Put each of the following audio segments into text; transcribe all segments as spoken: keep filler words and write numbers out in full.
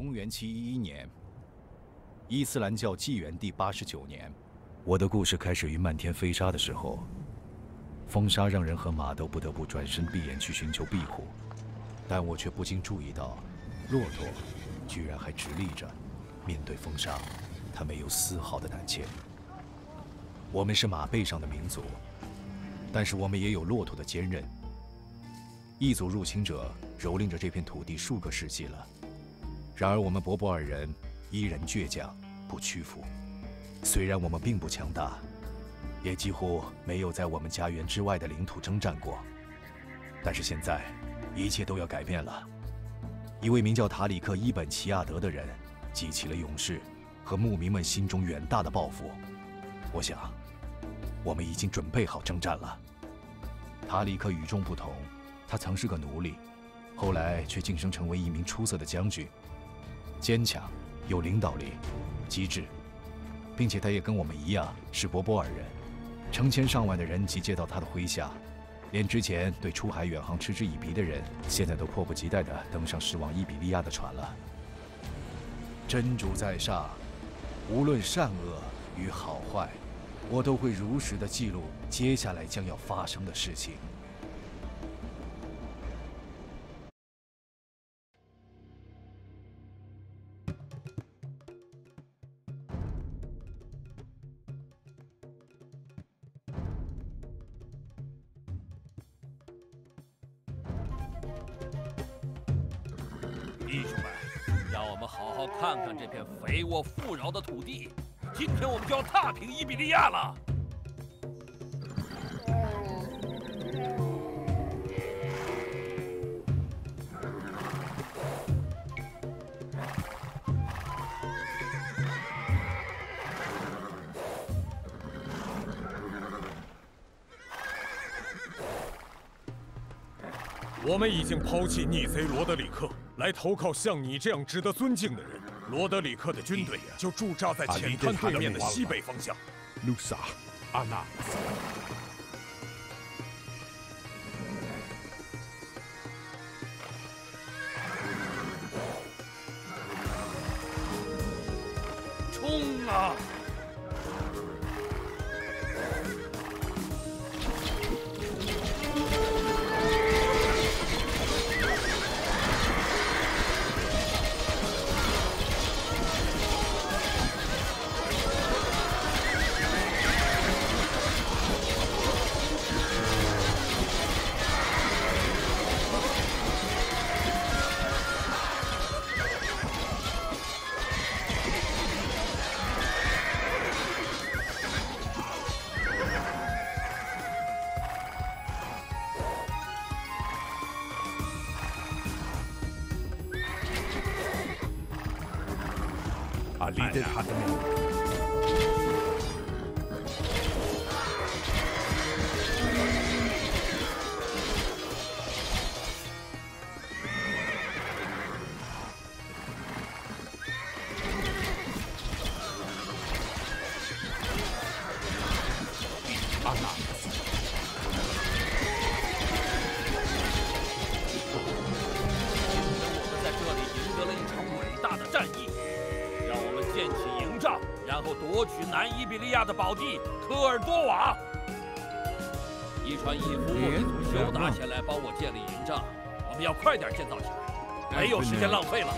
公元七一一年，伊斯兰教纪元第八十九年，我的故事开始于漫天飞沙的时候。风沙让人和马都不得不转身闭眼去寻求庇护，但我却不禁注意到，骆驼居然还直立着，面对风沙，它没有丝毫的胆怯。我们是马背上的民族，但是我们也有骆驼的坚韧。异族入侵者蹂躏着这片土地数个世纪了，然而我们博博尔人依然倔强不屈服。虽然我们并不强大，也几乎没有在我们家园之外的领土征战过，但是现在一切都要改变了。一位名叫塔里克·伊本·齐亚德的人激起了勇士和牧民们心中远大的抱负。我想，我们已经准备好征战了。塔里克与众不同，他曾是个奴隶，后来却晋升成为一名出色的将军，坚强、有领导力、机智，并且他也跟我们一样是博博尔人。成千上万的人集结到他的麾下，连之前对出海远航嗤之以鼻的人，现在都迫不及待地登上驶往伊比利亚的船了。真主在上，无论善恶与好坏，我都会如实地记录接下来将要发生的事情。 弟兄们，让我们好好看看这片肥沃富饶的土地。今天我们就要踏平伊比利亚了。 我们已经抛弃逆贼罗德里克，来投靠像你这样值得尊敬的人。罗德里克的军队就驻扎在浅滩对面的西北方向。 卢萨，阿纳。 冲啊！ Ali did Hatami. 夺取南伊比利亚的宝地科尔多瓦。伊川义夫已从休达前来帮我建立营帐，我们要快点建造起来，没有时间浪费了。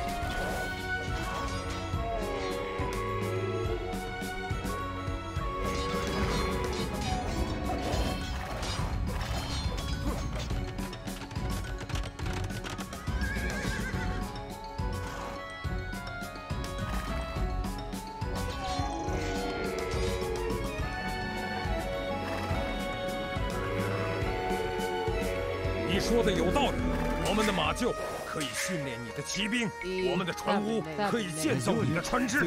你说的有道理，我们的马厩可以训练你的骑兵，我们的船坞可以建造你的船只。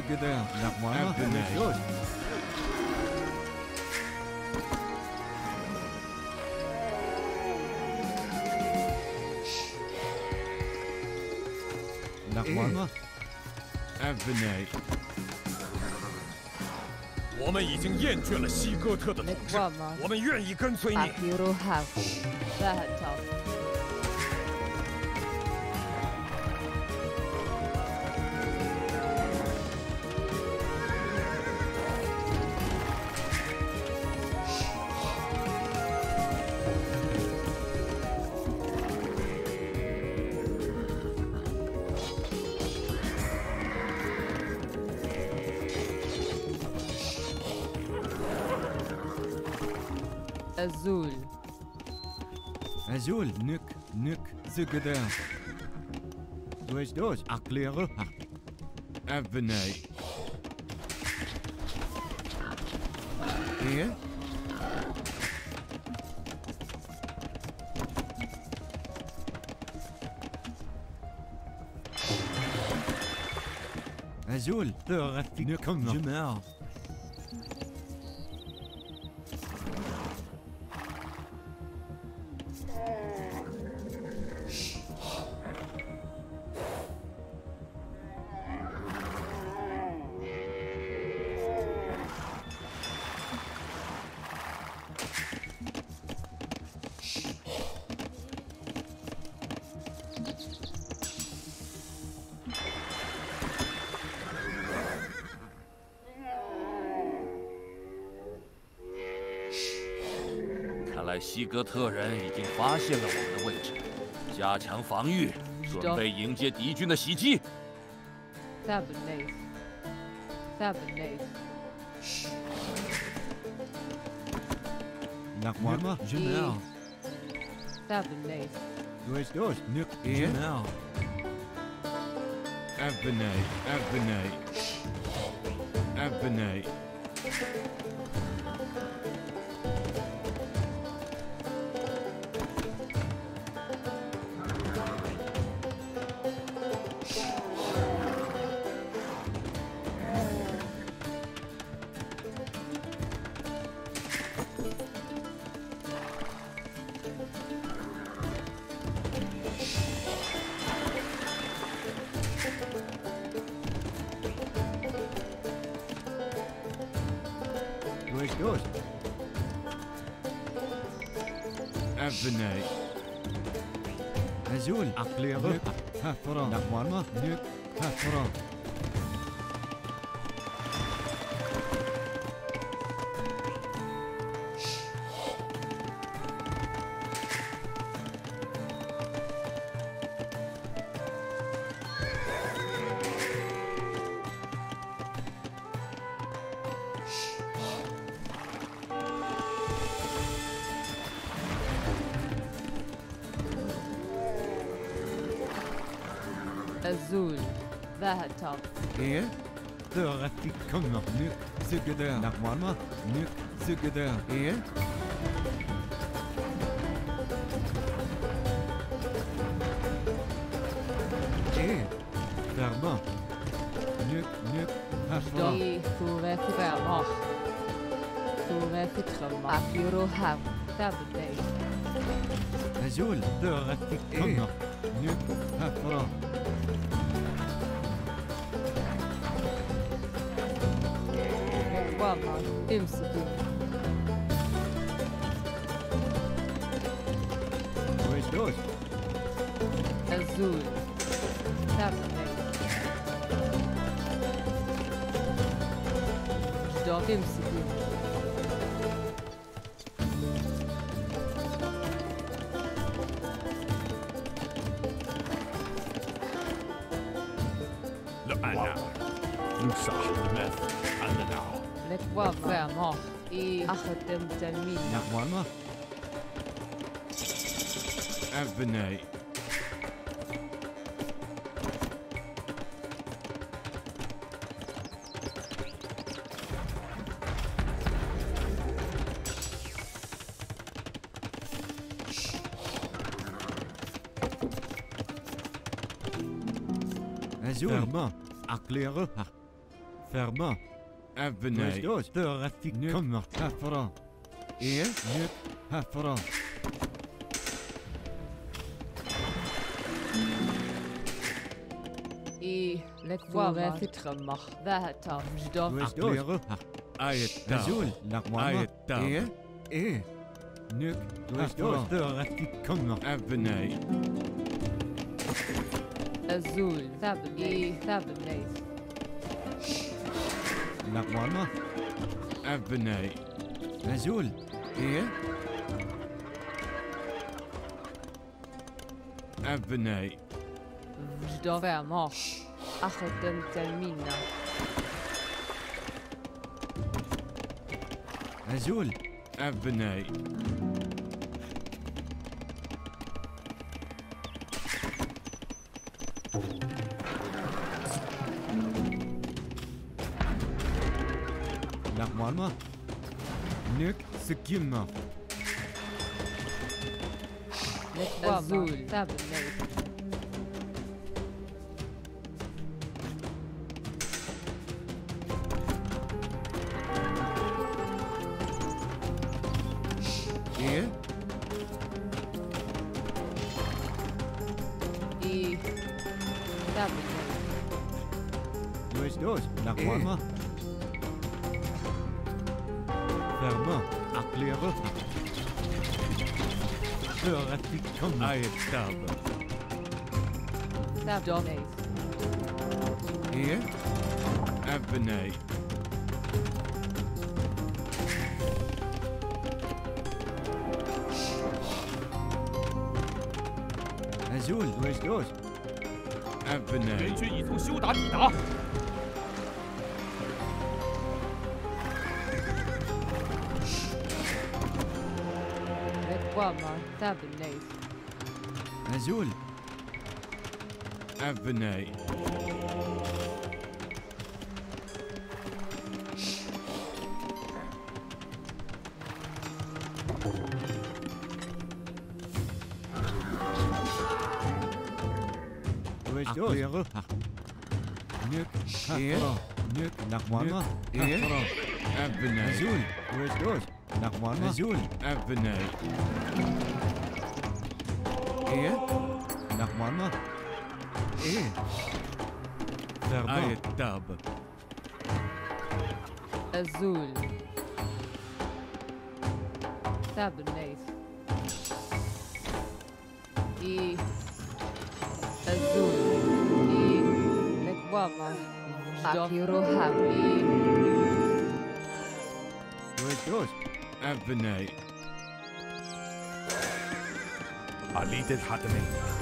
我们已经厌倦了西哥特的统治，我们愿意跟随你。 Azul. Azul, nuk, nuk, zugada. Dois dois, aclero. Avenay. Here? Azul, ثغث كم جماعة. 看来西哥特人已经发现了我们的位置，加强防御，准备迎接敌军的袭击。 Tabernate. Tabernate. نقوم جماعة. Tabernate. دوس دوس نق جماعة. أبناي أبناي أبناي. دوس دوس. أبناي. أزول عقلي غير هفرا. نقوم نق هفرا. Azul. Vahatop. إيه؟ ثغث كم نق زجدا. نقوم نق زجدا. إيه؟ إيه؟ ثغما. نق نق هفرا. I Thoreth Vermach. Thoreth Trömmar. Akiro Ham. Tabernate. أزول ثغث كم نق نق هفرا. Wama. Imsiku. دوس دوس. Azul. Tabernate. Jdor Imsiku. لا أنا نمسح المث أنا Lekwa Vermach. I Achetem Talmin. نقوم أبناي. أزول فرما عقلي غفا. فرما أبناي. دوس دوس ثغث كم هفرا. إيه؟ نق هفرا. I Lekwa Trömmar. Vahatop. Jdor. دوس دوس. آية أزول نقوم إيه؟ إيه؟ نق دوس دوس ثغث كم أبناي. Azul. Tabernate. I Tabernate. نقوم أبناي. أزول إيه؟ أبناي. Jdor Vermach. Achetem Talmina. أزول أبنائي لغمالما نك سكيما أزول تابنيت إيه إي تابنيت دوش دوش لغمالما فرما عقلي روحك أغثيكم آية تاب تابنيت إيه أبنائي أزول دوش دوش أبنائي 援军已从修达抵达。 لكواما تابنيت أزول أبنائي دوش دوش نك حفرة نك نقوانا إيه أبنائي أزول دوش دوش نقوانا أزول أبنائي إيه نقوانا إيه آية تاب أزول تابنيت إي أزول إي لكواما أكيروها إي دوش دوش أبنائي عليد الحاتمين.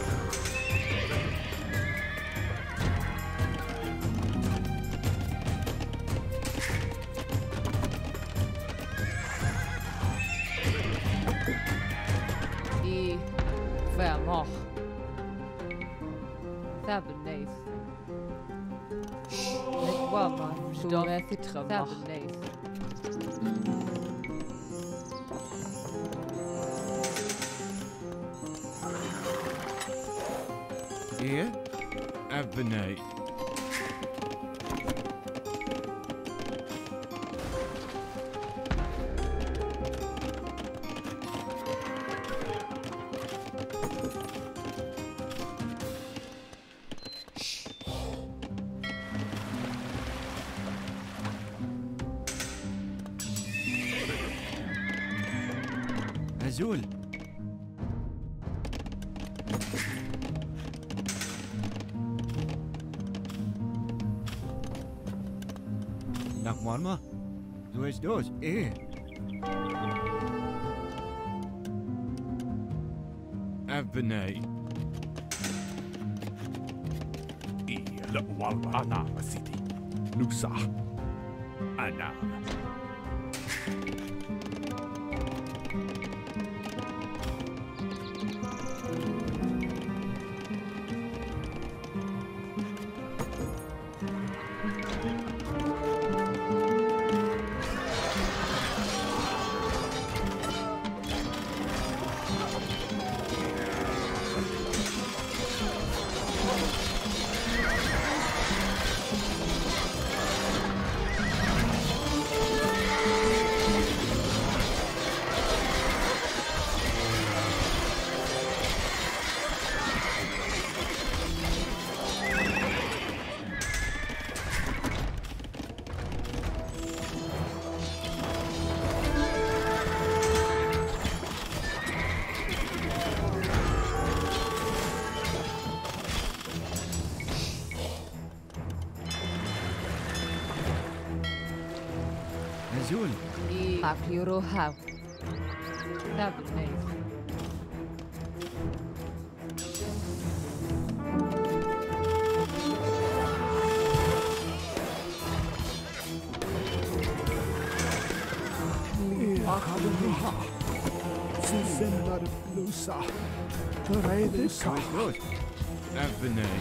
إي فاموخ تابنيت لكواما دوماثي تخمخ تابنيت إيه أبنائي أزول نقوالما دوش دوش إيه أبنائي إيه لا والله أنا سيدي نوسع أنا أزول إي أكيروها تابنيت Sidar Lusa. Reidika. Good. Ebony.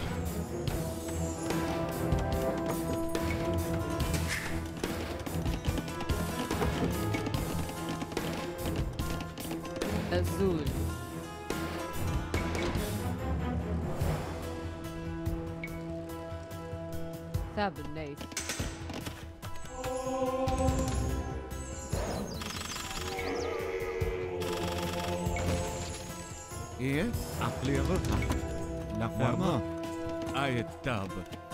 Azul. Tabernace. إيه؟ عقلي غلطة. لا فما. آية تاب.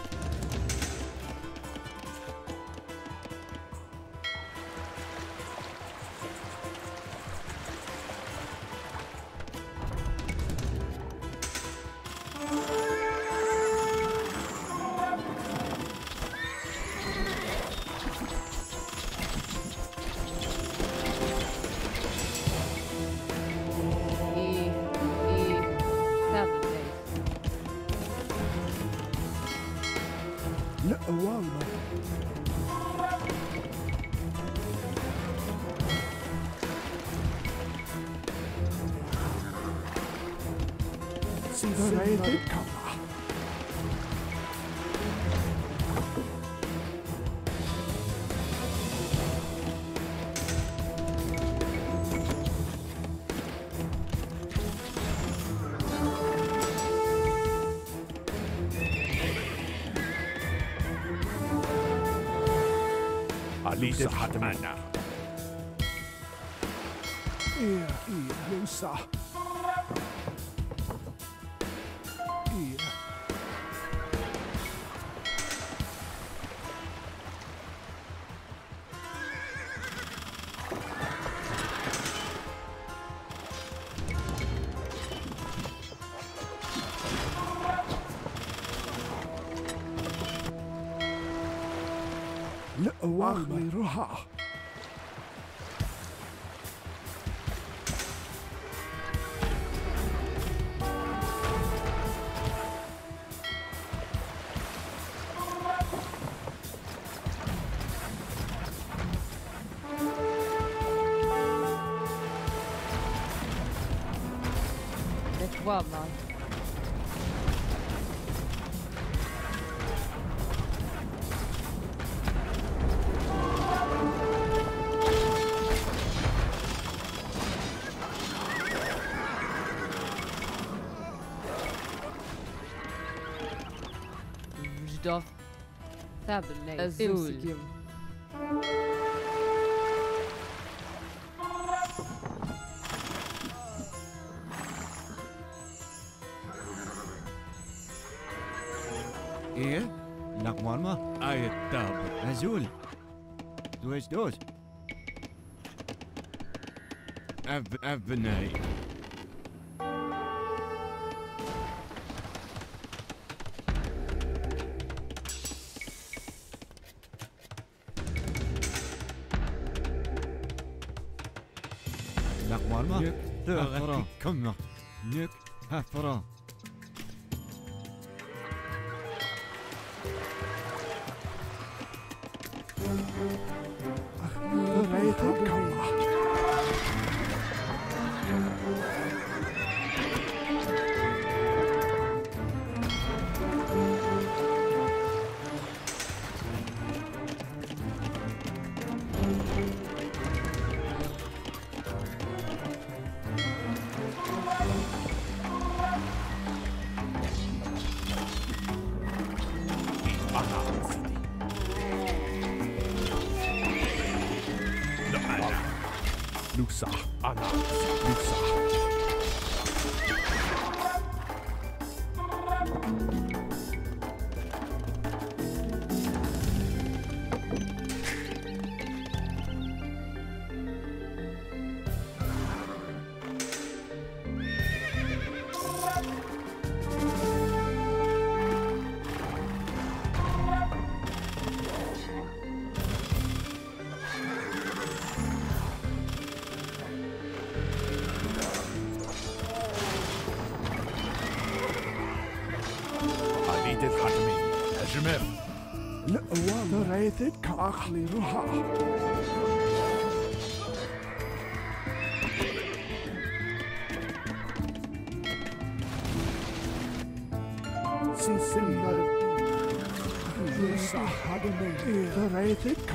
E. E. Tabernace. لا والله. Sidar Reidika. Alida Hatmana. إيه إيه Lusa. إيه. لا والله روحها. Netwama. Vjdof. Tabernace. Azul. إيه؟ نقمارما آية تاب. نزول. دوش دوش. أب أبني. نقمارما نك هفرا. كم نك هفرا. Reidika. Lusa. Anna. Lusa. Alida Hatmi. Ajmer. لا والله Reidika عقلي روحها. سيسمر لوسا هادمي ثريتك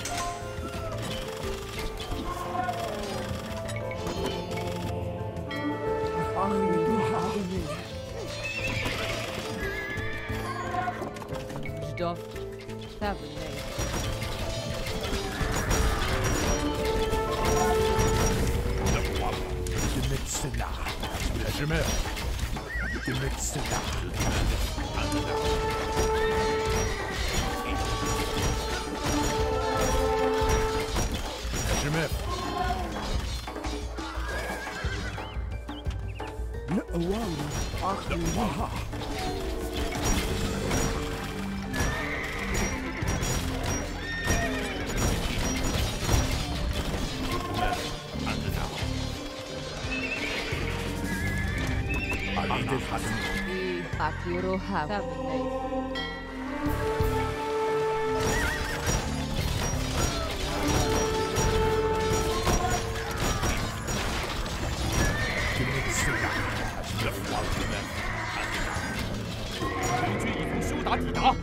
Stoff. Tablet. دمت السلاح يا جماعة دمت السلاح يا جماعة لا والله أخليها عيد الحزم Akiroha. Tablet. دمت السلاح أجلف والدماء 敌军已经修达抵达。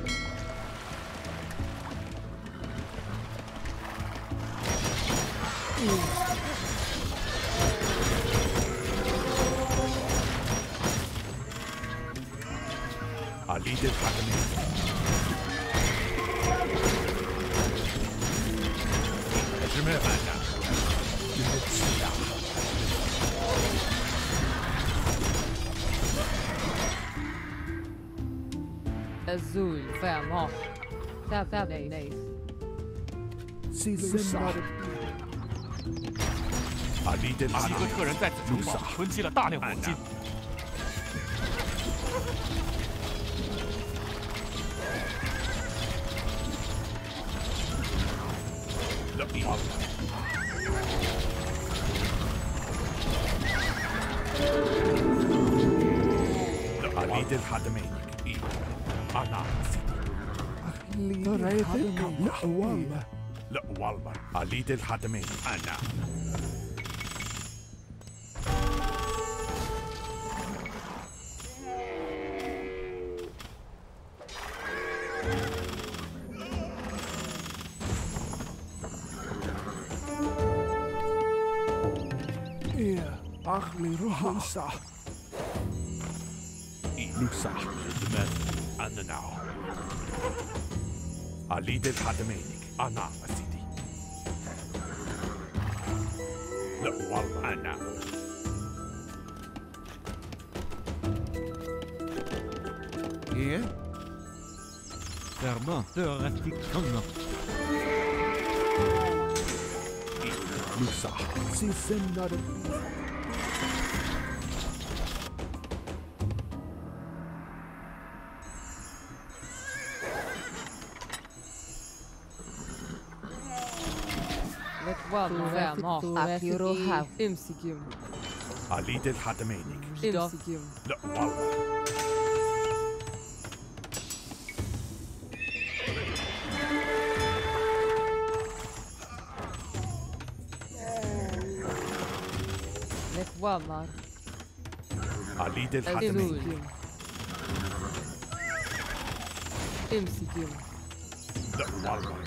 عيد الحزم يا جماعة دمت السلاح Azul. Vermont. Tablet. سيسمر عيد 几个 الحزم 特人在此城堡囤积了大量黄金。 عيد الحزمين أنا ثريتك لا والله لا والله عيد الحزمين أنا إيه أخلي روحها لوسا لوسا دمت أنا ناو عيد الحزمين أنا سيدي لا والله أنا إيه؟ Ferma, dörrartikonna. لوسا سيسمر Vermont. Akiroha. Imsikim. عيد الحزمين Imsikim. لا والله Walmart. عيد الحزمين Azul. Imsikim. لا والله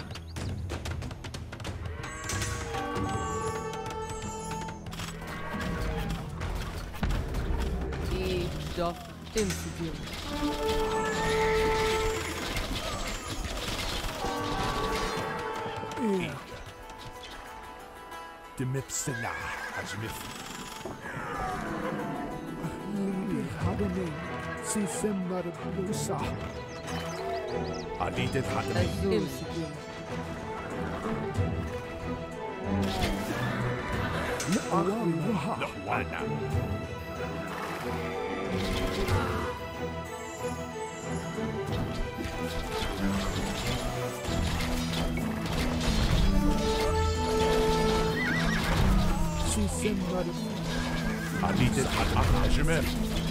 E. Stoff. Imsikim. إيه دمت السلاح أجمف هادمي سيسمر لوسا عيد الحزمين Azul. Imsikim. لا والله لا وانا سيسمر عيد الحزمين أجمف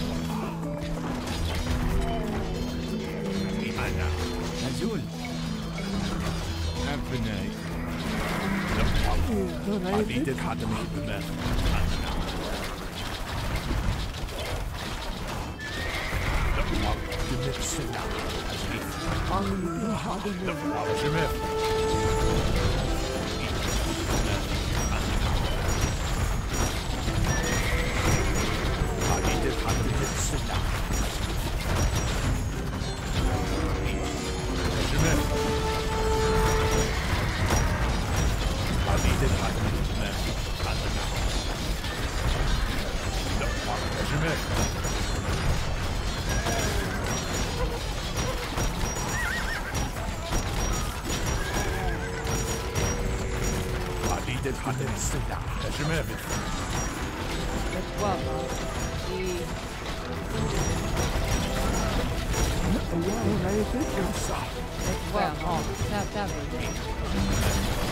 أنا Azul. أبنائي. لا والله إيه عيد ثريتك الحزمين دمت أنا لا والله دمت Guarda. E guarda, ó, tá, tá vendo?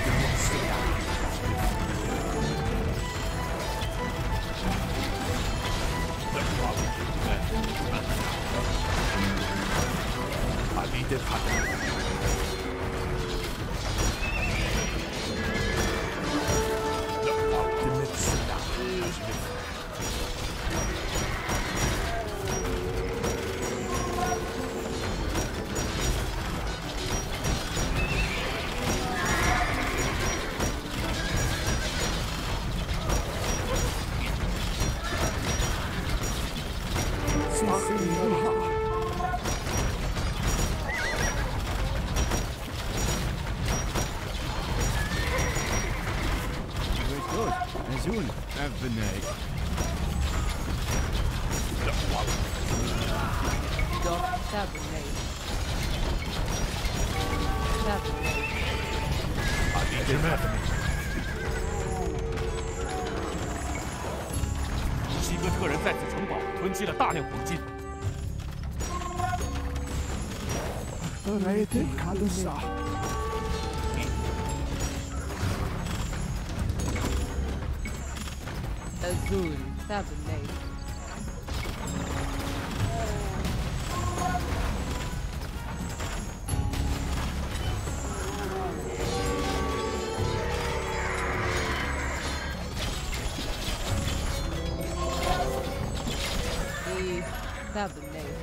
Azul, Avenay. Doc, Cabernet. Cabernet. 希哥特人在此城堡囤积了大量黄金。 Rete Kalusa. Azul, Cabernet. E Cabernet.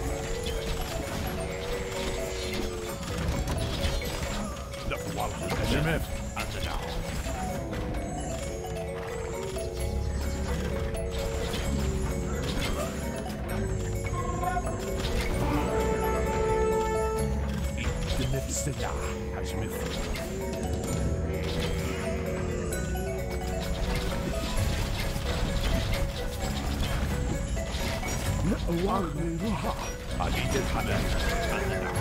Jimmy, under now. Nefsina, Hashmith. Ali did Hanan, under now.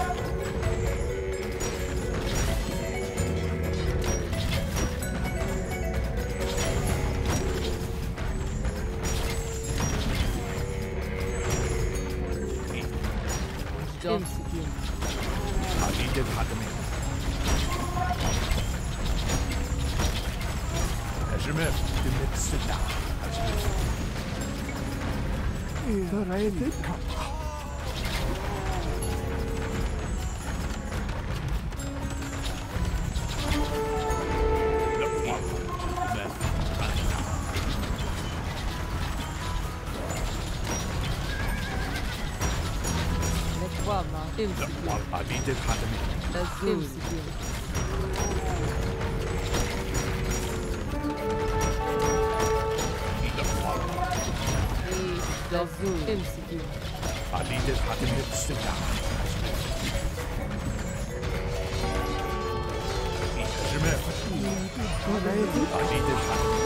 M C Q. Ali did Hanan. Hashmith, Nefsina, Hashmith. Rete Kapa. Guarda, M C Q. Ali did Hanan. Azul, M C Q. E Azul, M C Q. Ali did Hanan. Nefsina, Hashmith. Ali did Hanan.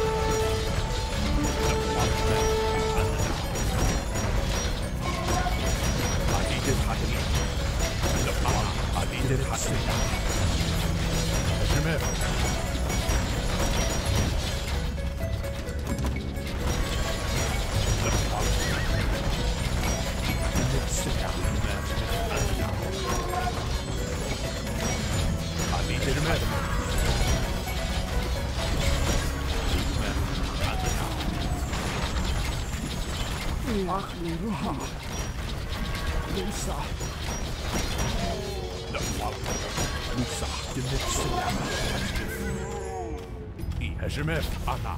Ali did Hanan. Ali did Hanan. Hashmith. Ali did Hanan. Achli Ruha. Lusa. Musa, the Nefsina. Hashmith, Anna.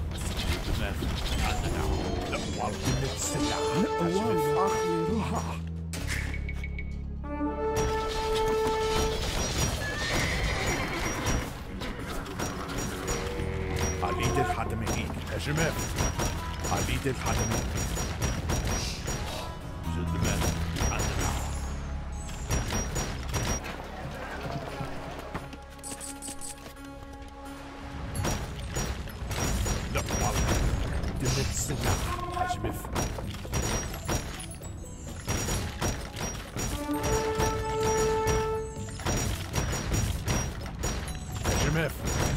Hashmith, and now the Wal Nefsina. Achli Ruha. Hajime. Ali del Hadame. Judman. Adana. Laqwal. Dimit Sina. Hajime. Hajime.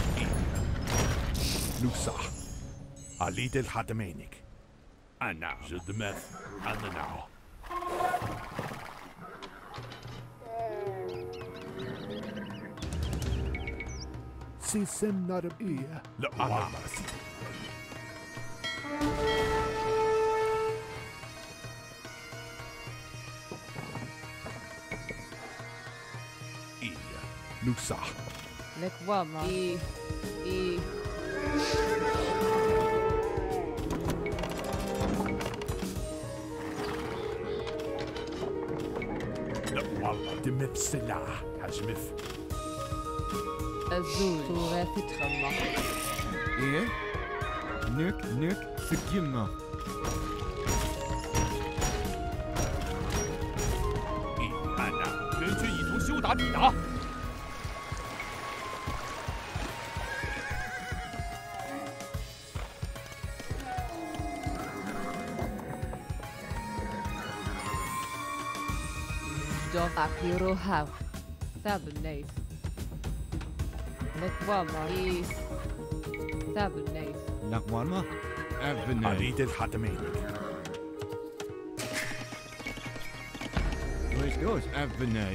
Nusa. Ali del Hadamenik. Ana. Judman. Adana. Sisem Narabia. Laqwal. Iya. Nusa. Lekwama. E. E. Laqwal. Dimit Sina. Hajime. Azul. ثلاثي تخمة. إيه؟ نك نك سكيمة. Ana. 援军已从修达抵达。 Don't Akiro have. Sabunate. Lekwama. E. Sabunate. لقوانما أبناء Ali del Hadamenik. ويش دوش أبناء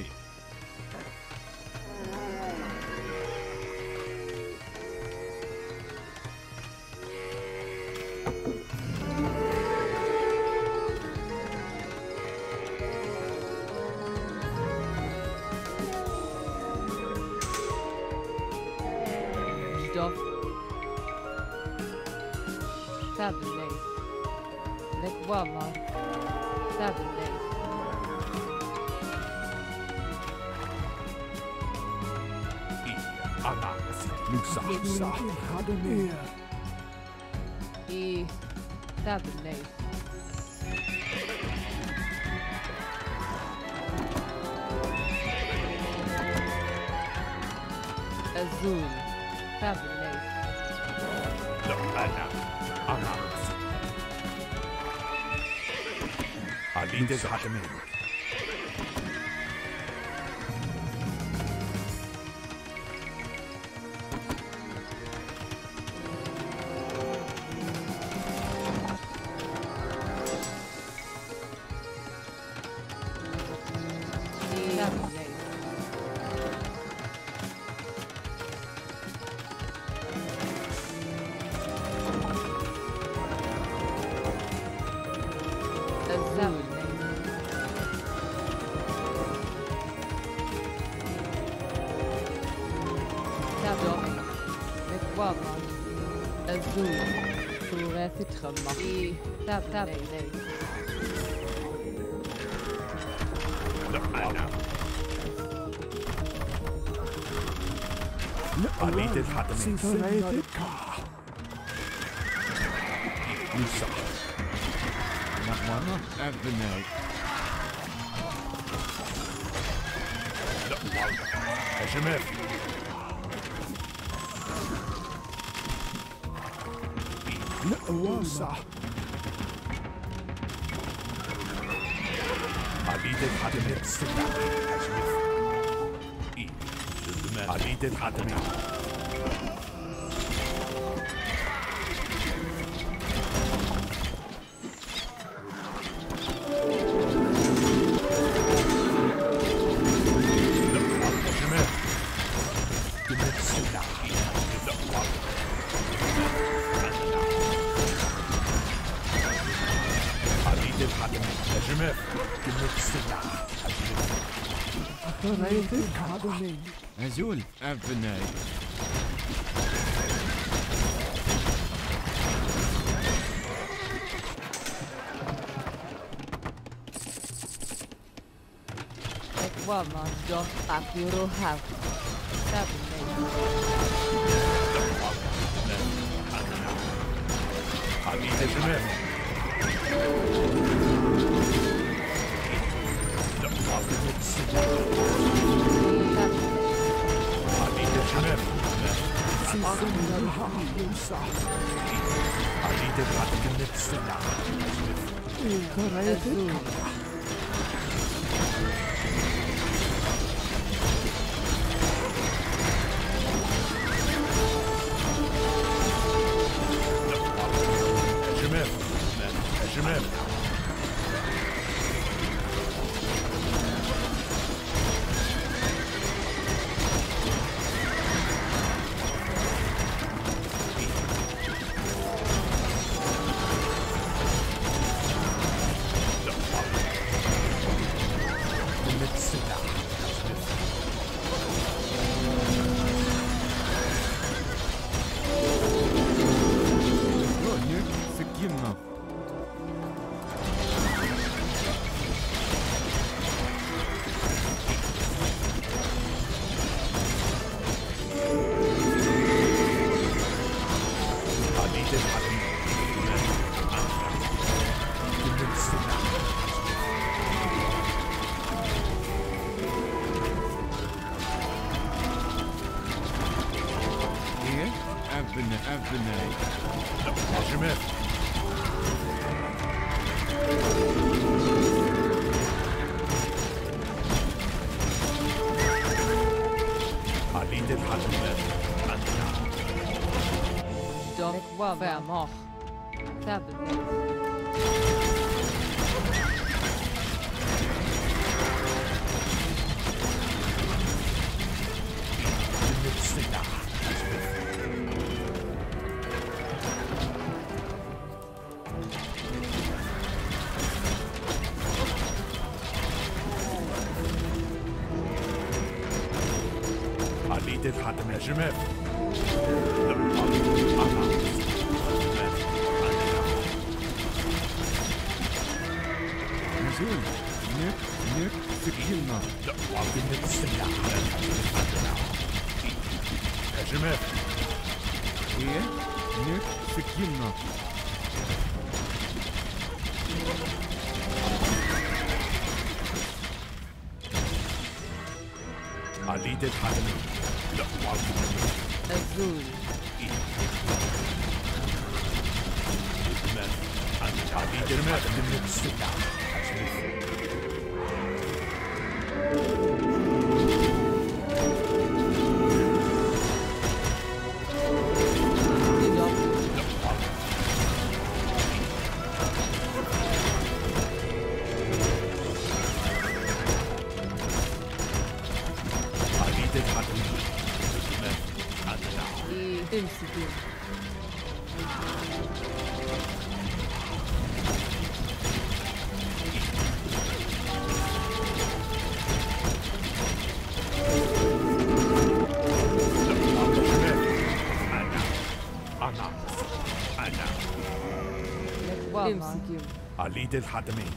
Stop. Sabunate. Lekwama. Sabunate. Ana. Nusa. Nusa. Hadamea. E. Sabunate. Azul. Sabunate. Ana. Ana. Ali del Hadamenik. Sabunate. Azul. Sabunate. Lekwama. Azul. ثلاثي تخمة. E. Sabunate. Ana. Ali del Hadamenik. Sisem Narabia. Nusa. لقوانما أبناء Hajime. Nusa. Ali del Hadamenik. Sina. Hajime. Judman. Ali del Hadamenik. Hajime. Dimit Sina. Ali del Hadamenik. Hajime. Dimit Sina. Atharated Hadamea. أزول أبناء Lekwama. Don't Akiro have. Sabunate. Vermort. Tabernet. عديد حاتم الجمال نزول نك نك سكينة وعطينا السلاح هجمات ايه نك سكينة عديد الحاتم Azul. عديد الحاتم السلاح Imsidim. أنا أنا Imsidim. عليد الحاتمين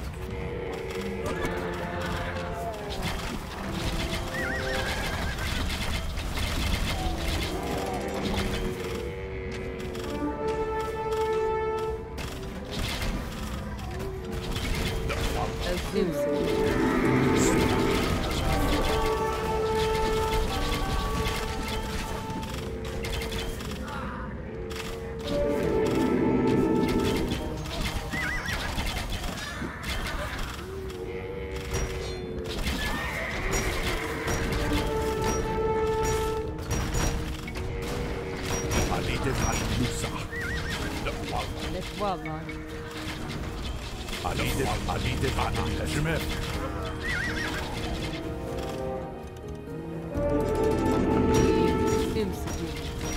والله. عليد عليد الهجمات Imsidim.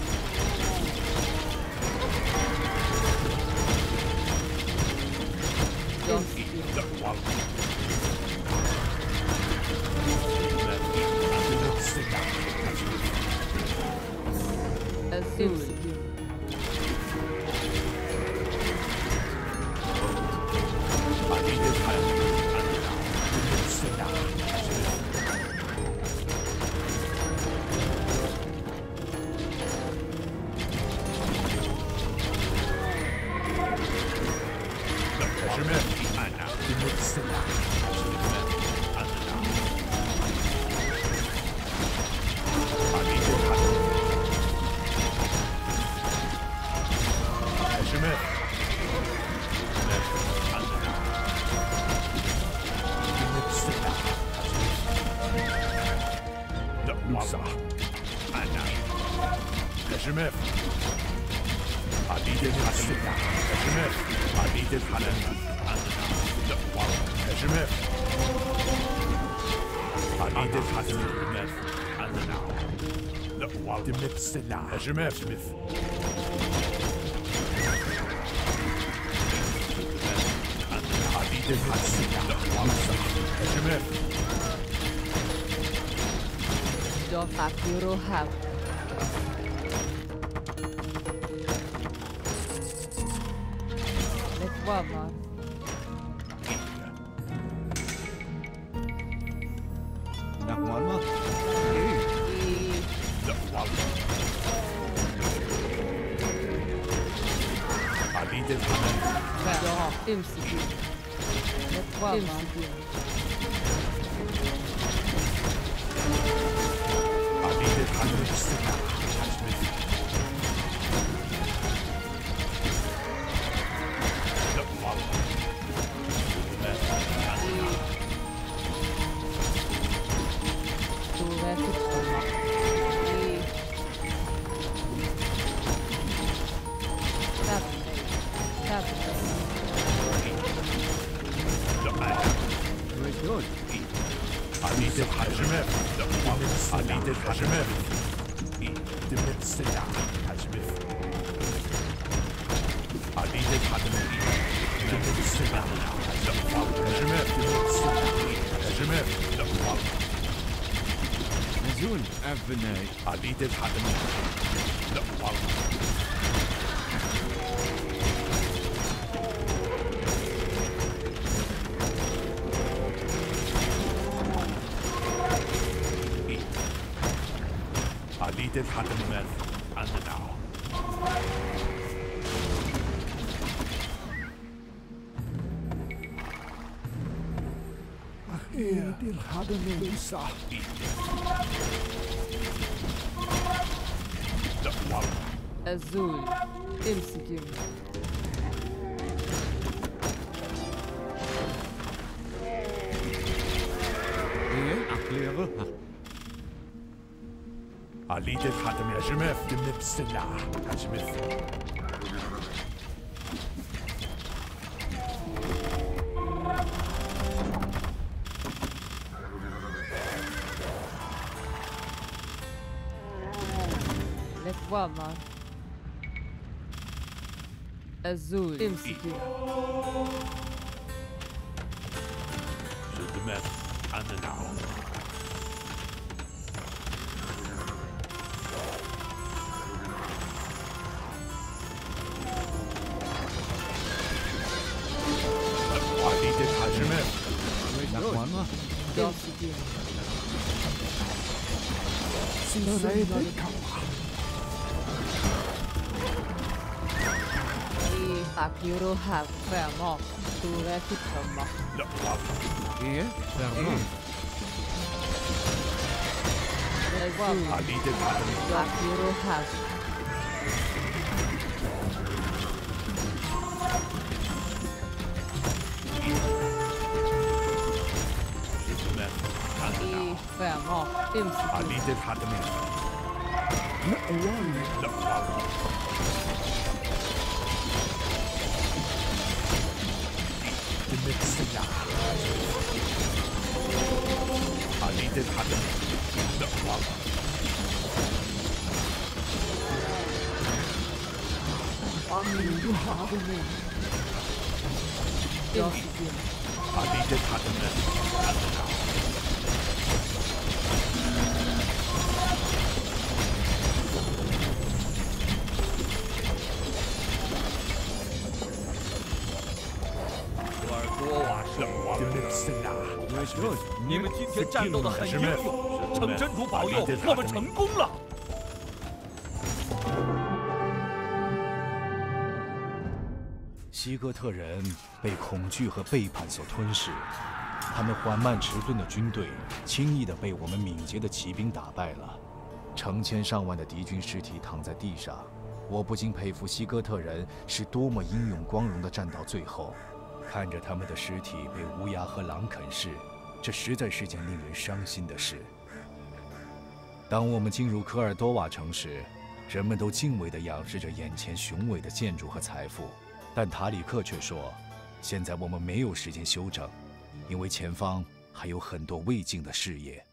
Azul. عليد الحاتم Musa. Anna. Hashimef. Adid Hasida. Hashimef. Adid Hanan. The Wall. Hashimef. Adid Hasida. Anna. The Wall. The Mipsila. Hashimef. Smith. Adid Hasida. The Wall. Hashimef. Dofak Euro have. Let's go, man. Nakwana. The Wall. Adid Hanan. Ja, امسكي. Let's go, man. Adid Hanan. Smith. The Wall. Du vet inte vad. Tapp. Tapp. Very good. Adid Hashimef. The Wall. Adid Hashimef. The Mipsila. Hashimef. Adid Hanan. The Mipsila. The Wall. Hashimef. The Mipsila. Hashimef. The Wall. Mazun Abnay. Adid Hanan. The Wall. Adid Hanan. And now. Er dir Hadene Musa. The Wall. Azul. امسكي. إيه أقليرها. Adid Hanan. Hashimef. The Mipsila. Hashimef. Let's go, man. Azul. امسكي. The map. And now. Adid Hashimef. Nakwana. امسكي. Sinreder Kawa. Tack Euro have. Fem. Du vet inte vad. The Wall. إيه Ferma. Let's go. Adid Hanan. Tack Euro have. The map. And now. Fem. امسكي. Adid Hanan. One. The Wall. The Mipsila. Adid Hanan. The Wall. You Hadene. امسكي. Adid Hanan. And now. The Mipsila. Very good. 你们今天战斗的很英勇，请真主保佑，我们成功了。 西哥特人被恐惧和背叛所吞噬，他们缓慢迟钝的军队轻易地被我们敏捷的骑兵打败了。成千上万的敌军尸体躺在地上，我不禁佩服西哥特人是多么英勇光荣地战到最后。看着他们的尸体被乌鸦和狼啃噬，这实在是件令人伤心的事。 当我们进入科尔多瓦城时，人们都敬畏地仰视着眼前雄伟的建筑和财富，但塔里克却说：“现在我们没有时间休整，因为前方还有很多未尽的事业。”